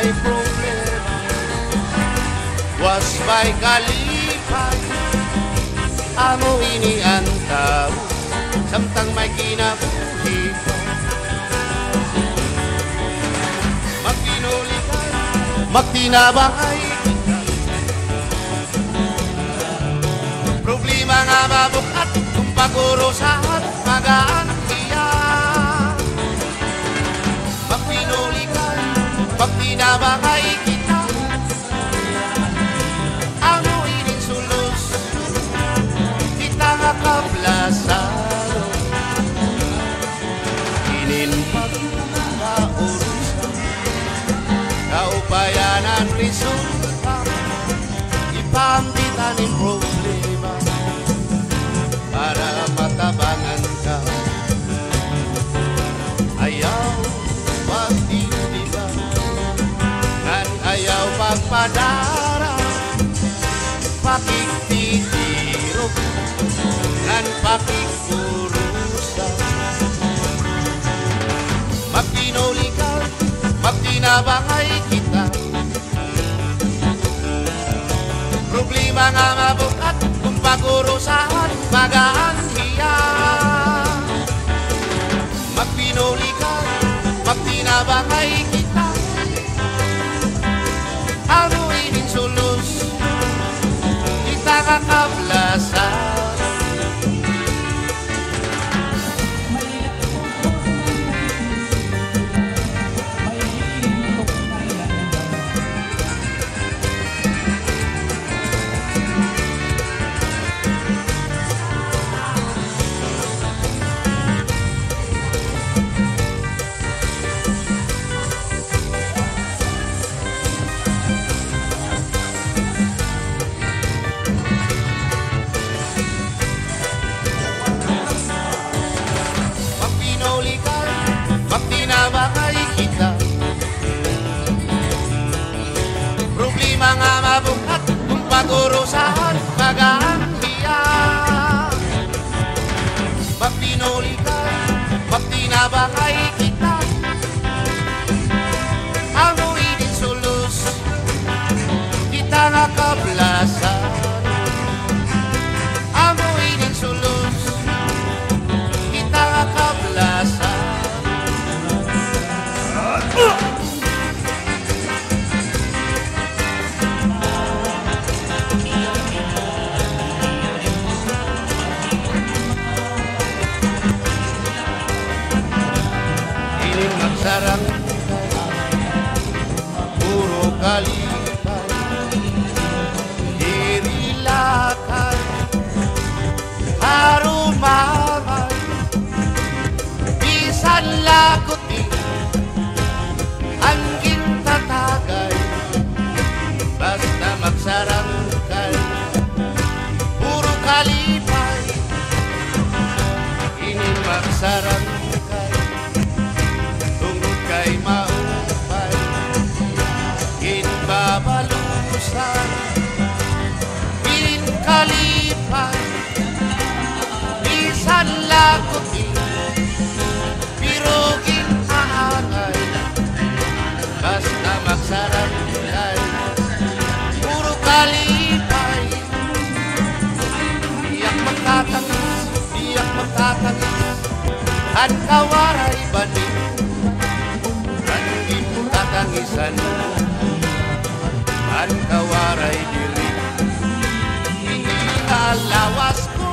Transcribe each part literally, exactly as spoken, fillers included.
may problema. Was may kalipay, amo ini ang tao, samtang may kinabuhi pa. Magtinulikan, magtinabangay kita, problema nga mabukat, kung pagurusahan, magaan iya. Magtinulikan, magtinabangay kita, amo ining sulos, kita nga kablasado. Inin pagkaurusan, kaubayanan resulta, ipambitan ng problema para matabangan ka. Ayaw pagtitiba, nan ayaw pagpadara, pakiktitirog, nan pakikurusa. Magtinulikan, magtinabangay kita, problema nga mabukat, kung pagurusahan, magaan hiya. Magtinulikan, magtinabangay kita, ano ining sulos, kita kakablasan. Magtinabangay kita, problema nga mabukat, kung pagurusahan, magaan hiya. Magtinulikan, magtinabangay kita, amo ining sulos, kita nga kablasan. Amo ining sulos, kita nga kablasan. Ining magsarang puro kalipay, dirilakan, harumangay, bisan lakuti, anggin tatagay, basta magsarangkay, puro kalipay, ining magsarangkay, tungkol kay maupay, ginbabalusan, in kalipay, bisan lakuti, pirogin ahangay, basta magsarangkay, puro kalipay. Iyak magtatangis, iyak magtatangis, han kawaray banin, han di mo tatangisan, han kawaray diri. Hindi alawas ko,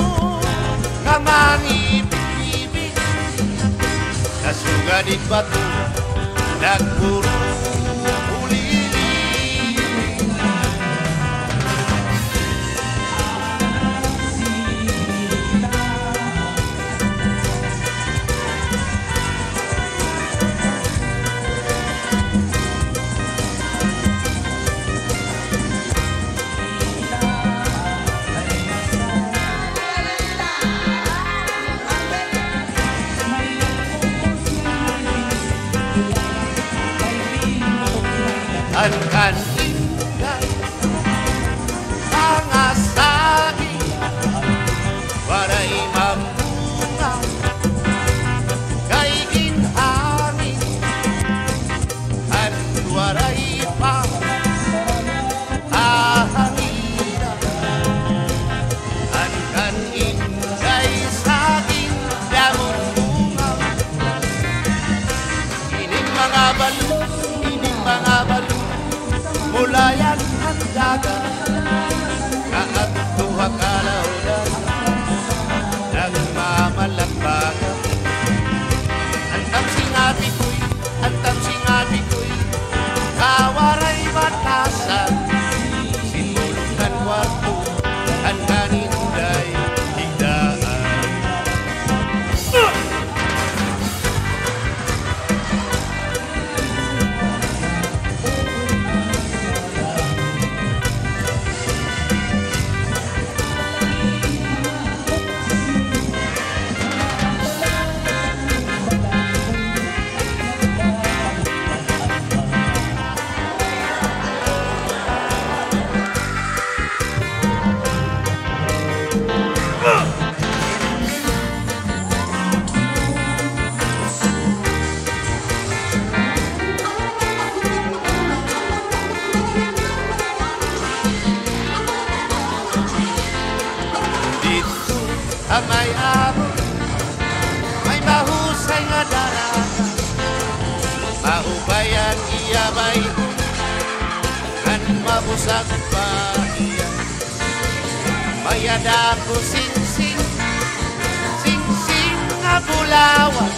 kamangibig-ibig, kasugadit batu, nagpuro ulili. Dito ang may amo, may mahusay nga daraga, maubayan iyabay kan mabusag pa iya. Mayada ko sing-sing, sing-sing nga bulawan,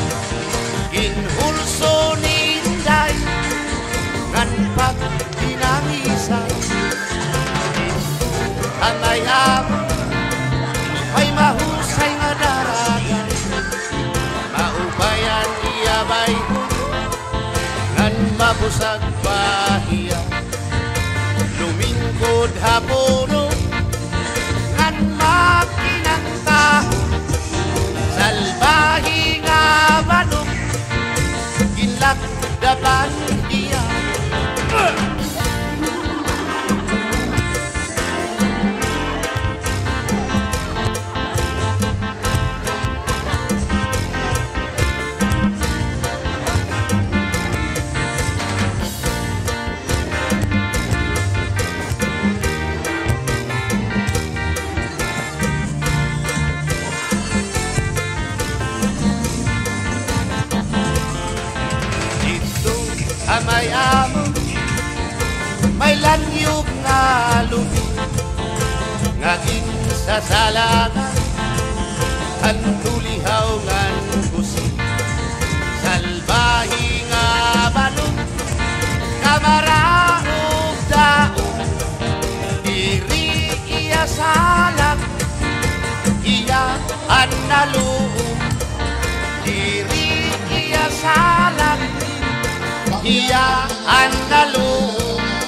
ginhulso ni Inday, ngan pag dinangisan. Dito ang may amo, may mahusay nga daraga, maubayan iyabay ngan mabusag bahiya. Lumingkod hapono ngan makinang taho, salbahi nga manok ginlakdapan iya. May amo, may lanyog nga lubi, nga insasalagan, ang tulihaw ngan busi. Salbahi nga balong, kamaraog daong, diri iya salag, iya ang naluong, diri iya salag, iya ang naluong.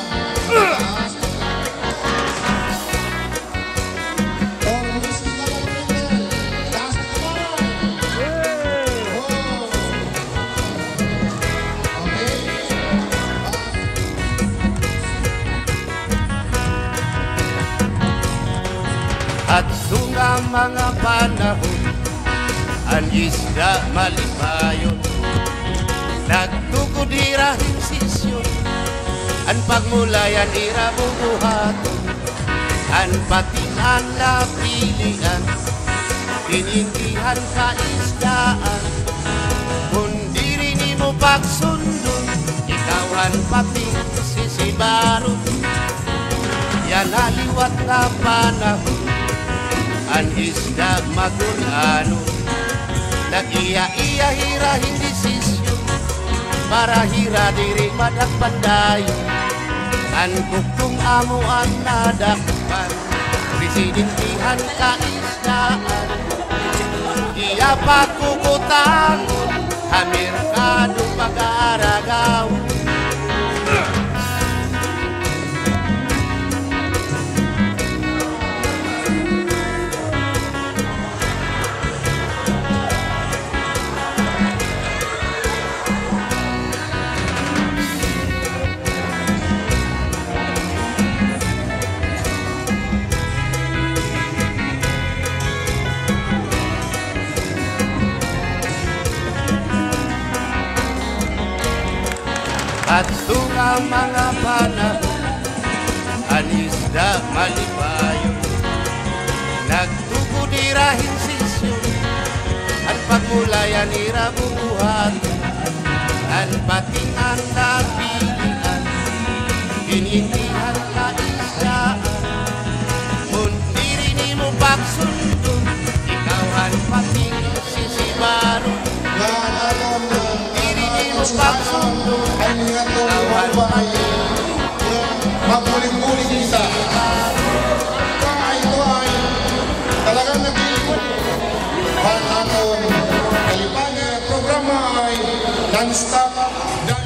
At sunga mga panahon, ang isda malipayon, nagtukod irahin sisyon, ang pagmulayan ira bubuhaton, ang patinan na pilihan, inindihan ka isdaan, kung diri ni mo pagsundon, ikawan pati sisibarot, yan aliwat na panahon, ang isda magulano, nag-iya-iya hira hindi sisyo, para hira diri madagpandayo, an kukung amo ang nadakpan, presidentihan kaisdaan, iya pagkukutangon, hamirkado pag-aaragaw. At tunga mga panahon, ang isda malipayon, nagtukod irahin sisyon, ang pagmulayan ira bubuhaton, ang patingan na pilihan, inindihan ka isdaan, kung diri ni mo pagsundon, ikaw ang pating sisibaron, kung diri ni mo pagsundon, maguling-guling isa. Ito ay talagang nag-iikot. Ang atong kalibangan at programa ay non-stop